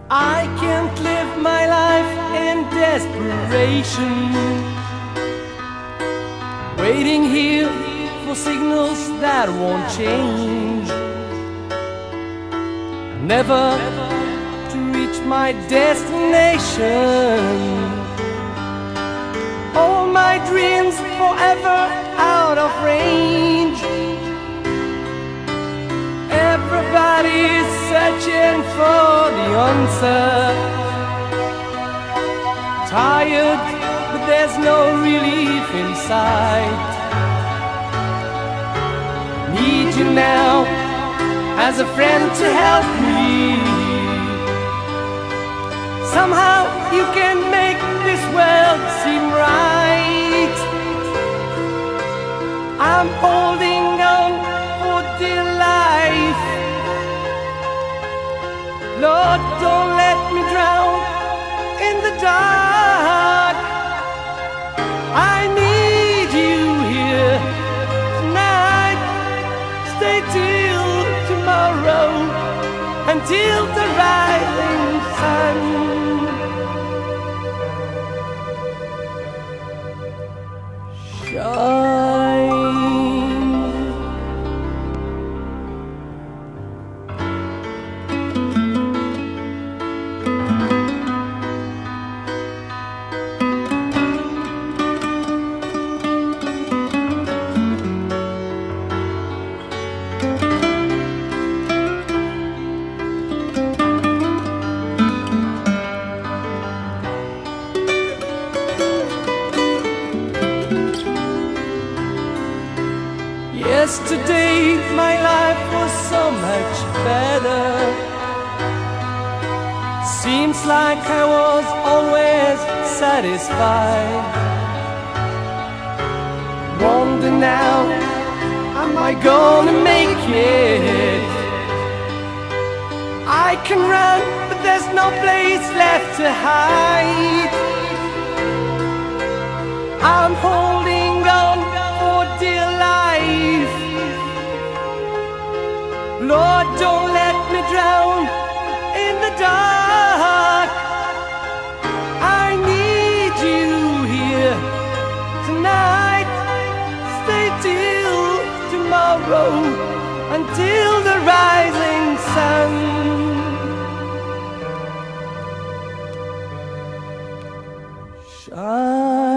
I can't live my life in desperation, waiting here for signals that won't change, never to reach my destination. All my dreams forever out of range. Everybody's searching for the answer. Tired, but there's no relief in sight. Need you now as a friend to help me. Somehow you can make this world seem right. I'm holding on for dear life. Lord, don't let me drown in the dark. I need you here tonight. Stay till tomorrow, until the rising sun. Shine. Yesterday my life was so much better. Seems like I was always satisfied. Wonder now, am I gonna make it? I can run, but there's no place left to hide. I'm holding on for dear life. Lord, don't let me drown in the dark. I need you here tonight. Stay till tomorrow, until the rising sun. Shine.